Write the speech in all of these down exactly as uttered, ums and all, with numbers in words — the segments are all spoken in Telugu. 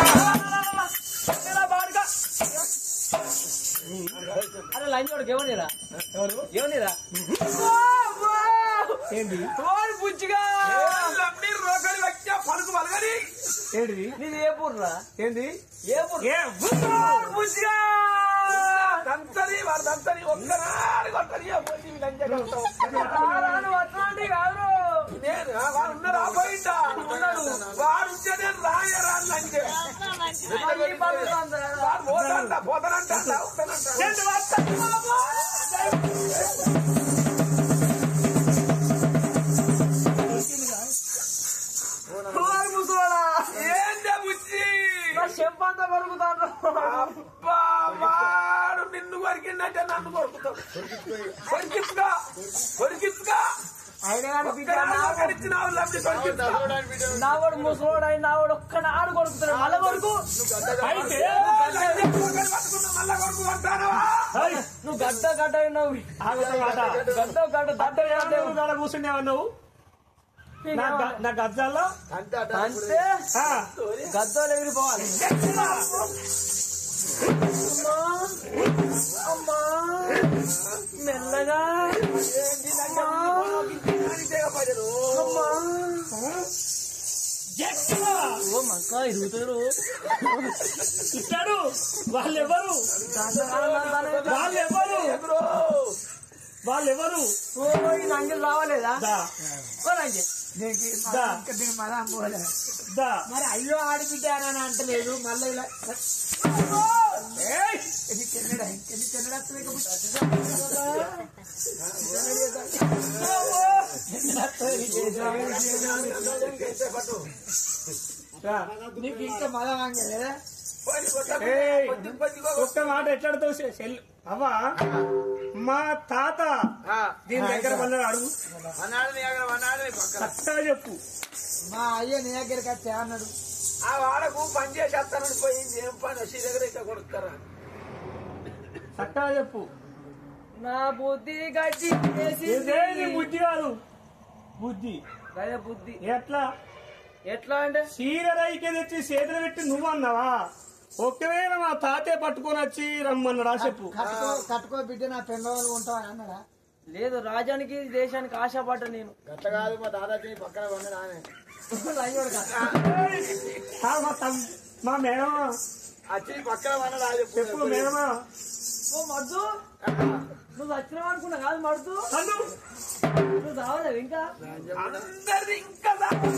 అరే లంచ్ వాడికి ఎవరిరా ఎవరు ఎవరిరా ఏంటి బుచ్చిగా రోకడి వ్యక్తి పలుకు పలగని ఏంటి నీది ఏ పూర్రా ఏంటి ఏ బుచ్చిగా దంతని వాడు దంతని ఒక్కనాడు కొట్టని అట్లాంటి కాదు నేను వాడు ఉన్నాడు ఆపోయిందా ఉన్నాడు వాడు ఉంటే నేను రాయరాను లంచే వాడు పోతానంట పోతానంట ఏంటే బుచ్చి చెప్పంతా కొరుకుతాడు వాడు నిన్ను కొరికిందంటే నన్ను కొరుకుతాడు కొరికిచ్చుగా కొరికిచ్చుగా నావాడు ముసలోడు అయి నావాడు ఒక్కనాడు కొడుకుతాడు మళ్ళా కొడుకు నువ్వు గడ్డ గడ్డ అయినావు గడ్డ గడ్డ గడ్డ కూర్చుండేవా నువ్వు నా గద్దాల్లో అంటే గద్దాలు ఎగిరిపోవాలి అమ్మా మెల్లగా ఓ మక్క ఇరుగుతారు ఇస్తాడు వాళ్ళెవరు వాళ్ళెవరు వాళ్ళెవరు ఓ ఈ నంగిలు రావాలేదా ఓ నంగి మరి అయ్యో ఆడిపిట్టానని అంటలేదు మళ్ళీ ఇలా నీకు ఇంకా మళ్ళా వాంగలేదా ఒక్క మాట ఎట్లాడుతావు అవ్వా మా తాత దీని దగ్గర వల్ల అడుగు కరెక్ట్గా చెప్పు మా అయ్య నీ దగ్గరికి వచ్చా అన్నాడు ఆ వాడకు పని చేసి వస్తానని పోయింది ఏం పని వచ్చి దగ్గర ఇట్లా కొడుతారా కరెక్ట్గా చెప్పు నా బుద్ధి గడ్డి బుద్ధి కాదు బుద్ధి బుద్ధి ఎట్లా ఎట్లా అంటే చీరరైకే తెచ్చి చేతులు పెట్టి నువ్వు అన్నావా ఒకవేళ మా తాతే పట్టుకొని వచ్చి రమ్మన్నాడా చెప్పు కట్టుకో బిడ్డ నా పెంగవాళ్ళు ఉంటావా అన్నాడా లేదు రాజానికి దేశానికి ఆశపడ్డా నేను గట్ట కాదు మా దాదాజీ పక్కన ఉన్నాడు మా మేడమా వచ్చి పక్కన ఉన్నాడా చెప్పు మేడమా ఓ మద్దు నువ్వు వచ్చినావు అనుకున్నా కాదు మడుతూ నువ్వు రావలేదు ఇంకా అందరు ఇంకా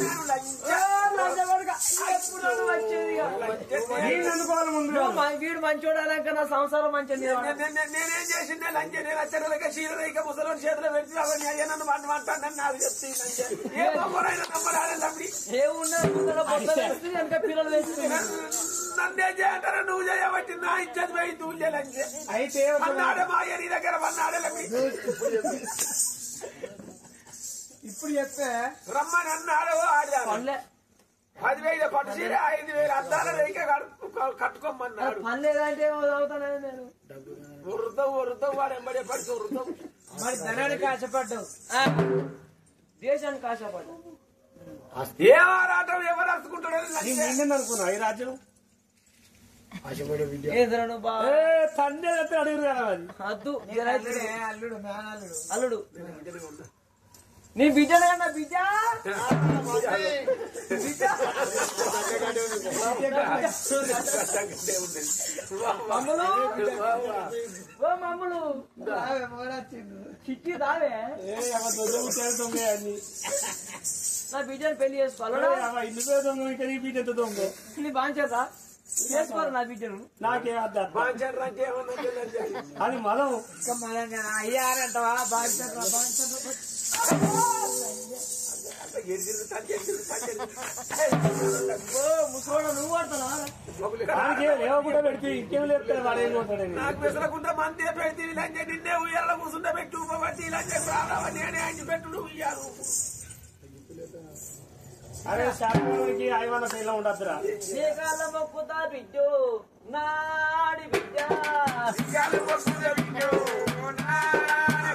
వీడు మంచోడాలంక నా సంసారం మంచి నేనేం చేసిండే లంచే నేను వచ్చాక చీరలేక ముసలి చేతిలో పెట్టి అవన్నీ నన్ను మాట్లాడని నాకు చెప్తే ఏమున్నా పిల్లలు వేసి నన్నే చేయంటారా నువ్వు చేయబట్టి నా ఇచ్చేది పోయి తూలే లంచే అయితే అన్నాడే మా నీ దగ్గర అన్నాడే ఇప్పుడు చెప్తే రమ్మని అన్నాడు ఆడాడు పదివేల పట్టు చీర ఐదు వేలు అద్దాల రేఖ కట్టుకోమన్నాడు పని లేదంటే చదువుతానే నేను వృద్ధం వృద్ధం వాడు ఎంబడే పడుతూ వృద్ధం మరి ధనానికి ఆశపడ్డావు దేశానికి ఆశపడ్డావు ఏ ఆరాటం ఎవరు అరుచుకుంటాడు అనుకున్నా ఈ రాజ్యం తండ్రి అడుగురు కదా అద్దు అల్లుడు అల్లుడు నీ బిడ్డ నా బిడ్డ మమ్మలు ఓ మమ్మలు చిట్టి దావే నా బిడ్డను పెళ్లి చేసుకోవాలా ఇల్లు బిడ్డతో దొంగ నీ బాంచేదా చేసుకోవాలి నా బిడ్డను నాకే అది మనం అయ్యారంటవా బాగా ముసోడ నువ్వు పడతానా పెడితే ఇంకేం లేపుతాడు వాడు ఏం కొట్టాడు నాకు విసరకుండా మందే పెడితే లంచే నిన్నే ఉయ్యాల కూర్చుంటే పెట్టి ఉపబట్టి లంచే నేనే ఆయన పెట్టుడు ఉయ్యారు అరే శాఖకి ఐవన్న పిల్ల ఉండద్దురా నీకాల మొక్కుతా బిడ్డు నాడి బిడ్డ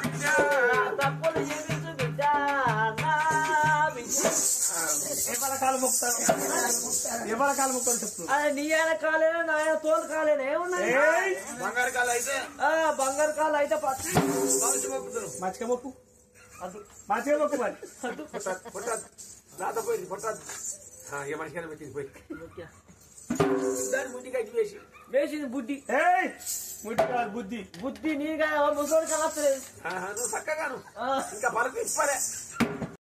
తప్పులు జీవించు బిడ్డ నా బిడ్డ కాలు మొక్కుతాను ఎవరి కాలు మొక్కలు చెప్పు అదే నీ ఆయన కాలేనా నా ఆయన తోలు కాలేనా ఏమున్నాయి బంగారు కాలు అయితే బంగారు కాలు అయితే మంచిగా మొక్కు అదు మంచిగా మొక్కు మరి రాకపోయింది పొట్టదు ఏ మనిషికైనా పెట్టింది పోయి దాని బుద్ధికి అయితే వేసి వేసింది బుద్ధి ముట్టి కాదు బుద్ధి బుద్ధి నీగా ముసోడు కలస్తలేదు నువ్వు చక్కగాను ఇంకా పలకు ఇప్పలే